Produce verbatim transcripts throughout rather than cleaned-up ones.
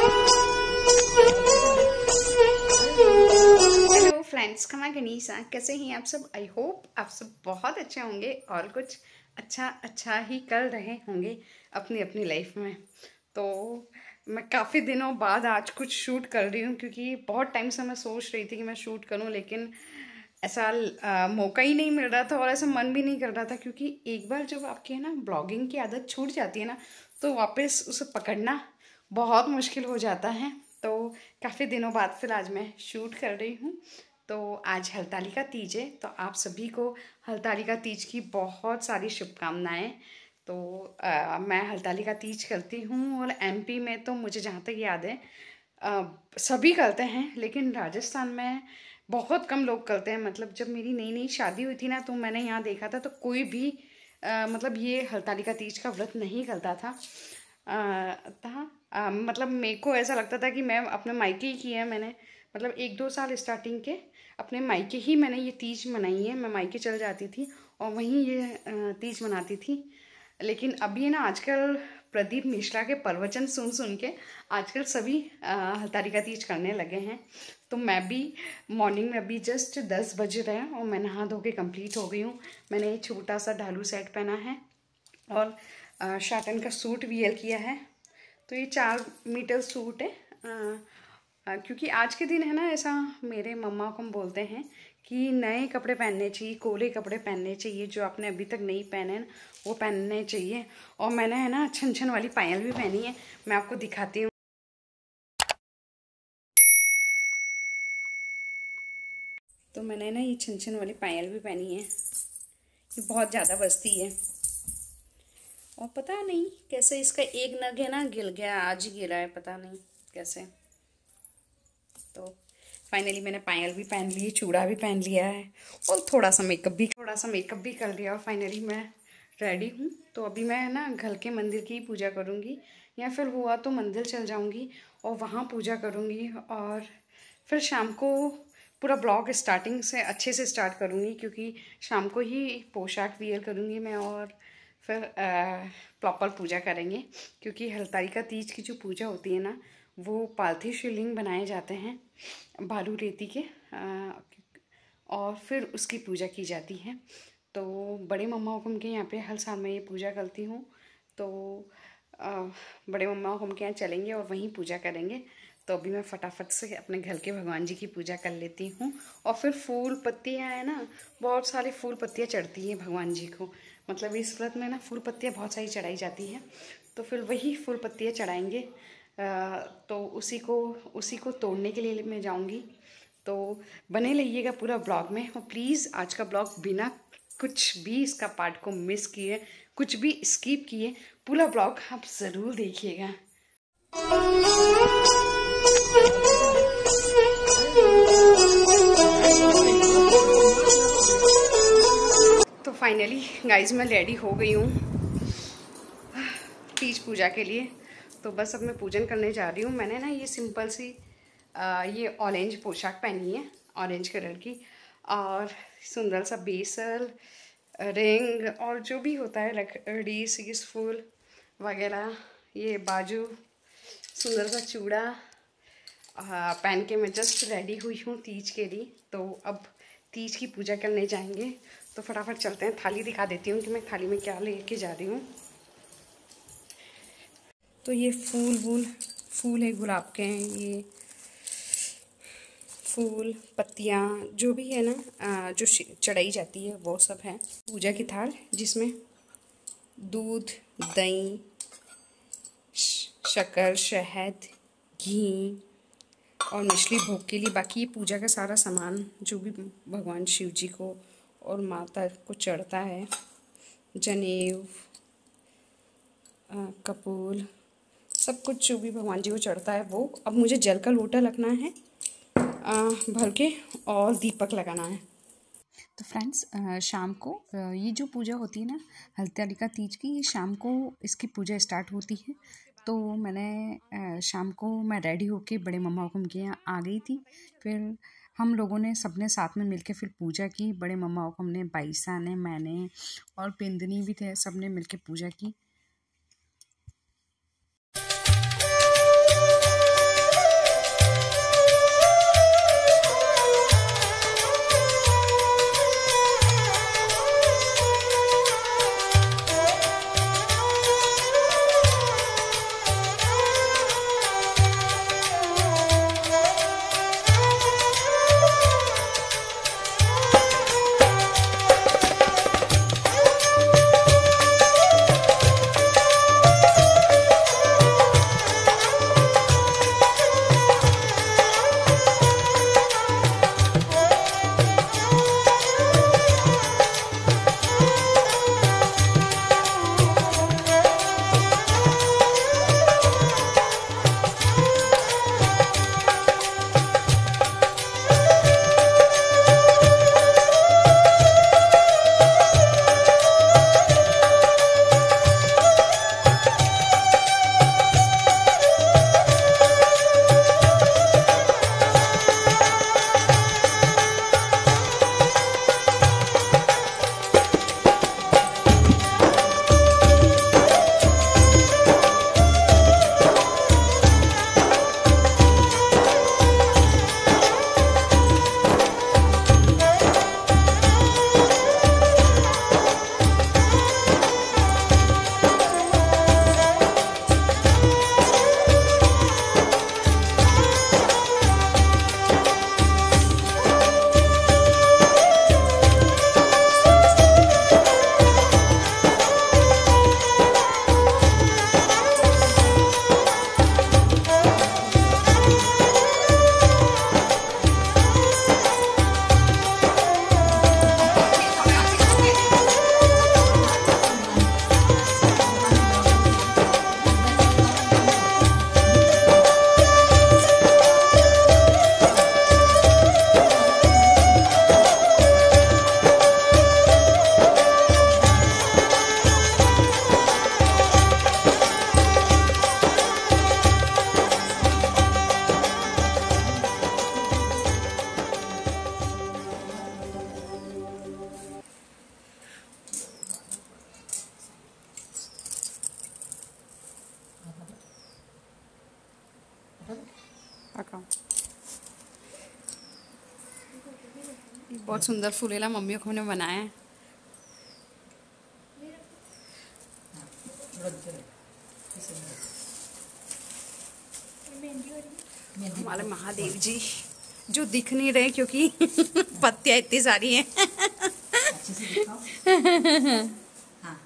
Hello friends, खमा गनीसा, कैसे हैं आप सब। आई होप आप सब बहुत अच्छे होंगे और कुछ अच्छा अच्छा ही कर रहे होंगे अपनी अपनी लाइफ में। तो मैं काफ़ी दिनों बाद आज कुछ शूट कर रही हूँ, क्योंकि बहुत टाइम से मैं सोच रही थी कि मैं शूट करूँ, लेकिन ऐसा आ, मौका ही नहीं मिल रहा था और ऐसा मन भी नहीं कर रहा था। क्योंकि एक बार जब आपकी है ना ब्लॉगिंग की आदत छूट जाती है ना, तो वापस उसे पकड़ना बहुत मुश्किल हो जाता है। तो काफ़ी दिनों बाद फिर आज मैं शूट कर रही हूँ। तो आज हरतालिका तीज है, तो आप सभी को हरतालिका तीज की बहुत सारी शुभकामनाएं। तो आ, मैं हरतालिका तीज करती हूँ और एमपी में तो मुझे जहाँ तक याद है आ, सभी करते हैं, लेकिन राजस्थान में बहुत कम लोग करते हैं। मतलब जब मेरी नई नई शादी हुई थी ना, तो मैंने यहाँ देखा था तो कोई भी आ, मतलब ये हरतालिका तीज का व्रत नहीं करता था। आ, था आ, मतलब मेरे को ऐसा लगता था कि मैं अपने मायके ही किया है मैंने। मतलब एक दो साल स्टार्टिंग के अपने मायके ही मैंने ये तीज मनाई है। मैं मायके चल जाती थी और वहीं ये तीज मनाती थी। लेकिन अभी ना आजकल प्रदीप मिश्रा के प्रवचन सुन सुन के आजकल सभी हरतालिका तीज करने लगे हैं। तो मैं भी मॉर्निंग में अभी जस्ट दस बज रहे हैं और मैं नहा धो के कम्प्लीट हो गई हूँ। मैंने एक छोटा सा ढालू सेट पहना है और शाटन का सूट वियर किया है। तो ये चार मीटर सूट है। आ, आ, क्योंकि आज के दिन है ना, ऐसा मेरे मम्मा को हम बोलते हैं कि नए कपड़े पहनने चाहिए, कोले कपड़े पहनने चाहिए, जो आपने अभी तक नहीं पहने हैं वो पहनने चाहिए। और मैंने है ना छन छन वाली पायल भी पहनी है, मैं आपको दिखाती हूँ। तो मैंने ना ये छन छन वाली पायल भी पहनी है, ये बहुत ज़्यादा बजती है और पता नहीं कैसे इसका एक नग है ना गिर गया, आज ही गिरा है, पता नहीं कैसे। तो फाइनली मैंने पायल भी पहन ली, चूड़ा भी पहन लिया है और थोड़ा सा मेकअप भी थोड़ा सा मेकअप भी कर लिया और फाइनली मैं रेडी हूँ। तो अभी मैं ना घर के मंदिर की पूजा करूँगी, या फिर हुआ तो मंदिर चल जाऊँगी और वहाँ पूजा करूँगी। और फिर शाम को पूरा ब्लॉग स्टार्टिंग से अच्छे से स्टार्ट करूँगी, क्योंकि शाम को ही पोशाक वियर करूँगी मैं और फिर प्रॉपर पूजा करेंगे। क्योंकि हरतालिका तीज की जो पूजा होती है ना, वो पार्थिव शिवलिंग बनाए जाते हैं बालू रेती के, आ, और फिर उसकी पूजा की जाती है। तो बड़े मम्मा हुक्म के यहाँ पे हर साल मैं ये पूजा करती हूँ। तो आ, बड़े मम्मा हुक्म के यहाँ चलेंगे और वहीं पूजा करेंगे। तो अभी मैं फटाफट से अपने घर के भगवान जी की पूजा कर लेती हूँ। और फिर फूल पत्तियाँ हैं ना, बहुत सारी फूल पत्तियाँ चढ़ती हैं भगवान जी को। मतलब इस व्रत में ना फूल पत्तियाँ बहुत सारी चढ़ाई जाती हैं, तो फिर वही फूल पत्तियाँ चढ़ाएंगे। तो उसी को उसी को तोड़ने के लिए मैं जाऊंगी। तो बने रहिएगा पूरा ब्लॉग में, और प्लीज़ आज का ब्लॉग बिना कुछ भी इसका पार्ट को मिस किए, कुछ भी स्किप किए, पूरा ब्लॉग आप ज़रूर देखिएगा। तो फाइनली गाइज मैं रेडी हो गई हूँ तीज पूजा के लिए। तो बस अब मैं पूजन करने जा रही हूँ। मैंने ना ये सिंपल सी आ, ये ऑरेंज पोशाक पहनी है, ऑरेंज कलर की, और सुंदर सा बेसल, रिंग और जो भी होता है लकड़ी सीस फूल वगैरह, ये बाजू, सुंदर सा चूड़ा पहन के मैं जस्ट रेडी हुई हूँ तीज के लिए। तो अब तीज की पूजा करने जाएंगे, तो फटाफट चलते हैं। थाली दिखा देती हूँ कि मैं थाली में क्या लेके जा रही हूँ। तो ये फूल वूल फूल है गुलाब के हैं, ये फूल पत्तियाँ जो भी है ना जो चढ़ाई जाती है वो सब है। पूजा की थाल जिसमें दूध, दही, शक्कर, शहद, घी और मछली भोग के लिए। बाकी ये पूजा का सारा सामान जो भी भगवान शिव जी को और माता को चढ़ता है, जनेऊ, कपूर, सब कुछ जो भी भगवान जी को चढ़ता है वो। अब मुझे जल का लोटा लगना है आ, भर के, और दीपक लगाना है। तो फ्रेंड्स, शाम को ये जो पूजा होती है ना हरतालिका तीज की, ये शाम को इसकी पूजा स्टार्ट होती है। तो मैंने शाम को मैं रेडी होके बड़े मम्मा हुक्म के यहाँ आ गई थी। फिर हम लोगों ने सबने साथ में मिलके फिर पूजा की। बड़े मम्मा हुक्म ने, बाईसा ने, मैंने और पिंदनी भी थे, सब ने मिलके पूजा की। पकाओ। बहुत सुंदर फूलेला मम्मी को हमने बनाया है। हमारे महादेव जी जो दिख नहीं रहे क्योंकि पत्तियां इतनी सारी हैं। अच्छे से दिखाओ। हाँ।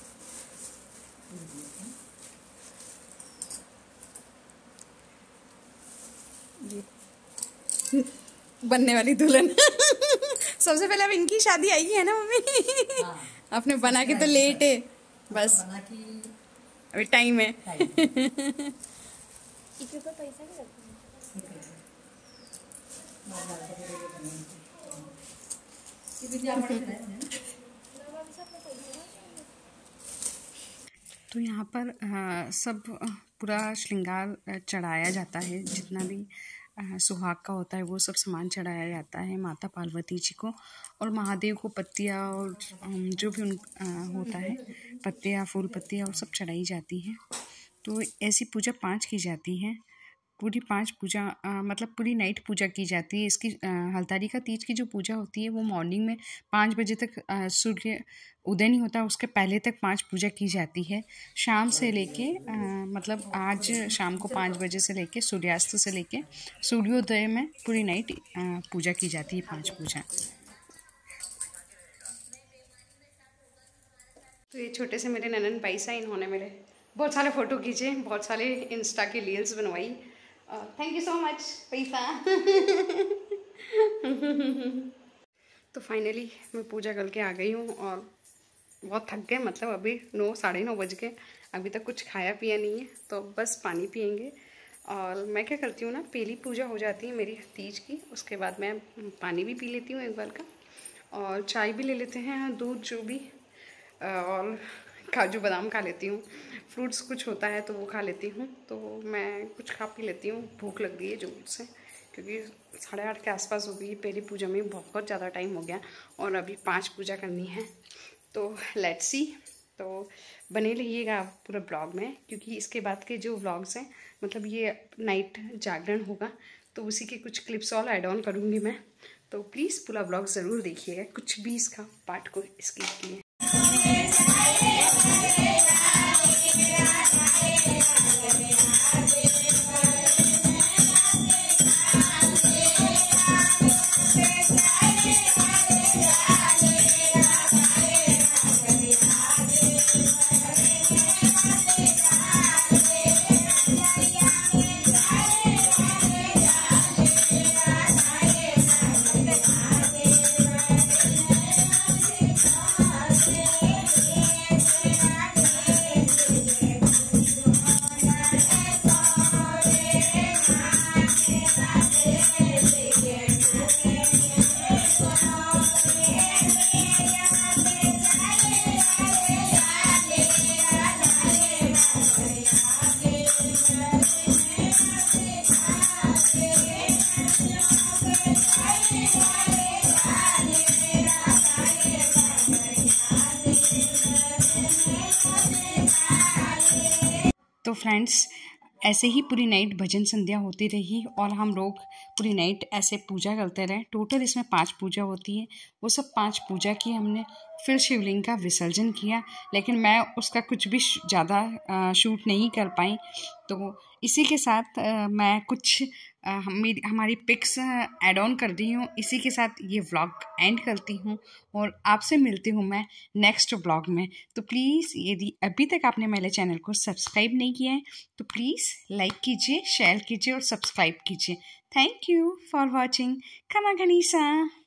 बनने वाली दुल्हन। सबसे पहले अब इनकी शादी आई है ना मम्मी। हाँ। आपने बना के तो लेट है बस, अभी टाइम है। तो यहाँ पर आ, सब पूरा श्रृंगार चढ़ाया जाता है, जितना भी सुहाग का होता है वो सब सामान चढ़ाया जाता है माता पार्वती जी को, और महादेव को पत्तियाँ और जो भी उन होता है पत्तियाँ फूल पत्तियाँ और सब चढ़ाई जाती हैं। तो ऐसी पूजा पाँच की जाती है, पूरी पांच पूजा आ, मतलब पूरी नाइट पूजा की जाती है। इसकी हलतारिका तीज की जो पूजा होती है वो मॉर्निंग में पाँच बजे तक सूर्य उदय नहीं होता उसके पहले तक पांच पूजा की जाती है। शाम से लेके मतलब आज शाम को पाँच बजे से लेके सूर्यास्त से लेके सूर्योदय में पूरी नाइट पूजा की जाती है, पांच पूजा। तो ये छोटे से मेरे ननन पैसा, इन्होंने मेरे बहुत सारे फ़ोटो खींचे, बहुत सारे इंस्टा की रील्स बनवाई। थैंक यू सो मच पैसा। तो फाइनली मैं पूजा करके आ गई हूँ और बहुत थक गए, मतलब अभी नौ साढ़े नौ बज गए, अभी तक कुछ खाया पिया नहीं है, तो बस पानी पियेंगे। और मैं क्या करती हूँ ना, पहली पूजा हो जाती है मेरी तीज की, उसके बाद मैं पानी भी पी लेती हूँ एक बार का, और चाय भी ले लेते हैं, दूध जो भी, और काजू बादाम खा लेती हूँ, फ्रूट्स कुछ होता है तो वो खा लेती हूँ। तो मैं कुछ खा पी लेती हूँ, भूख लग गई है जोर से, क्योंकि साढ़े आठ के आसपास हो गई पहली पूजा में, बहुत ज़्यादा टाइम हो गया और अभी पांच पूजा करनी है। तो लेट्स सी, तो बने रहिएगा आप पूरा ब्लॉग में, क्योंकि इसके बाद के जो व्लॉग्स हैं, मतलब ये नाइट जागरण होगा तो उसी के कुछ क्लिप्स ऑल ऐड ऑन करूँगी मैं, तो प्लीज़ पूरा ब्लॉग ज़रूर देखिएगा, कुछ भी इसका पार्ट को स्किप किए। तो फ्रेंड्स, ऐसे ही पूरी नाइट भजन संध्या होती रही और हम लोग पूरी नाइट ऐसे पूजा करते रहे। टोटल इसमें पांच पूजा होती है, वो सब पांच पूजा की हमने, फिर शिवलिंग का विसर्जन किया, लेकिन मैं उसका कुछ भी ज़्यादा शूट नहीं कर पाई। तो इसी के साथ आ, मैं कुछ आ, हमें हमारी पिक्स ऐड ऑन कर दी हूँ। इसी के साथ ये व्लॉग एंड करती हूँ और आपसे मिलती हूँ मैं नेक्स्ट व्लॉग में। तो प्लीज़ यदि अभी तक आपने मेरे चैनल को सब्सक्राइब नहीं किया है तो प्लीज़ लाइक कीजिए, शेयर कीजिए और सब्सक्राइब कीजिए। Thank you for watching. खमा गनीसा।